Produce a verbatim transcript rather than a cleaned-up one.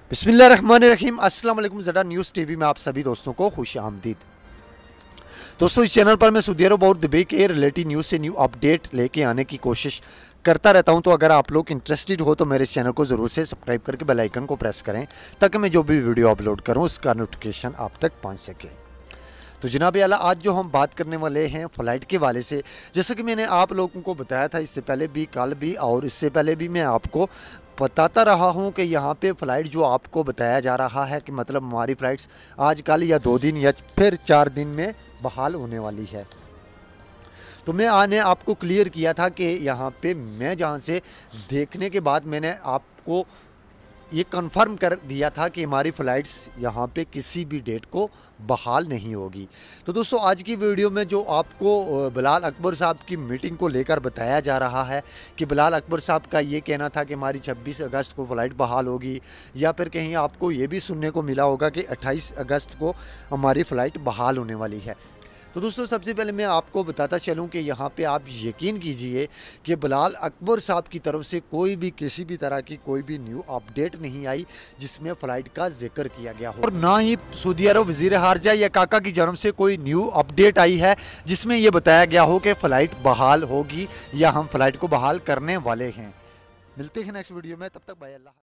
बिस्मिल्लाहिर्रहमानिर्रहीम अस्सलाम वालेकुम ज़रा न्यूज़ टीवी में आप सभी दोस्तों को खुश आमदीद। दोस्तों, इस चैनल पर मैं सऊदी अरब और दुबई के रिलेटेड न्यूज़ से न्यू अपडेट लेके आने की कोशिश करता रहता हूं। तो अगर आप लोग इंटरेस्टेड हो तो मेरे इस चैनल को ज़रूर से सब्सक्राइब करके बेल आइकन को प्रेस करें ताकि मैं जो भी वीडियो अपलोड करूं उसका नोटिफिकेशन आप तक पहुंच सके। तो जनाब आला, आज जो हम बात करने वाले हैं फ़्लाइट के वाले से, जैसे कि मैंने आप लोगों को बताया था इससे पहले भी, कल भी और इससे पहले भी मैं आपको बताता रहा हूं कि यहाँ पे फ़्लाइट जो आपको बताया जा रहा है कि मतलब हमारी फ़्लाइट्स आज कल या दो दिन या फिर चार दिन में बहाल होने वाली है। तो मैं आने आपको क्लियर किया था कि यहाँ पे मैं जहाँ से देखने के बाद मैंने आपको ये कंफर्म कर दिया था कि हमारी फ़्लाइट्स यहाँ पे किसी भी डेट को बहाल नहीं होगी। तो दोस्तों, आज की वीडियो में जो आपको बिलाल अकबर साहब की मीटिंग को लेकर बताया जा रहा है कि बिलाल अकबर साहब का ये कहना था कि हमारी छब्बीस अगस्त को फ़्लाइट बहाल होगी, या फिर कहीं आपको ये भी सुनने को मिला होगा कि अट्ठाईस अगस्त को हमारी फ़्लाइट बहाल होने वाली है। तो दोस्तों, सबसे पहले मैं आपको बताता चलूं कि यहाँ पे आप यकीन कीजिए कि बिलाल अकबर साहब की तरफ से कोई भी किसी भी तरह की कोई भी न्यू अपडेट नहीं आई जिसमें फ़्लाइट का जिक्र किया गया हो, और ना ही सऊदी अरब वज़ीर ख़ारजा या काका की जानब से कोई न्यू अपडेट आई है जिसमें यह बताया गया हो कि फ़्लाइट बहाल होगी या हम फ़्लाइट को बहाल करने वाले हैं। मिलते हैं नेक्स्ट वीडियो में, तब तक बाय अल्लाह।